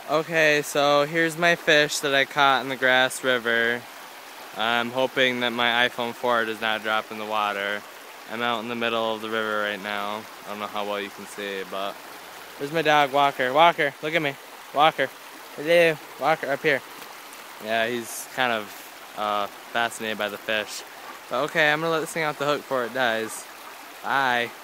Okay, so here's my fish that I caught in the Grasse River. I'm hoping that my iPhone 4 does not drop in the water. I'm out in the middle of the river right now. I don't know how well you can see, but there's my dog, Walker. Walker, look at me. Walker. Hello. Walker, up here. Yeah, he's kind of fascinated by the fish. But okay, I'm gonna let this thing off the hook before it dies. Bye.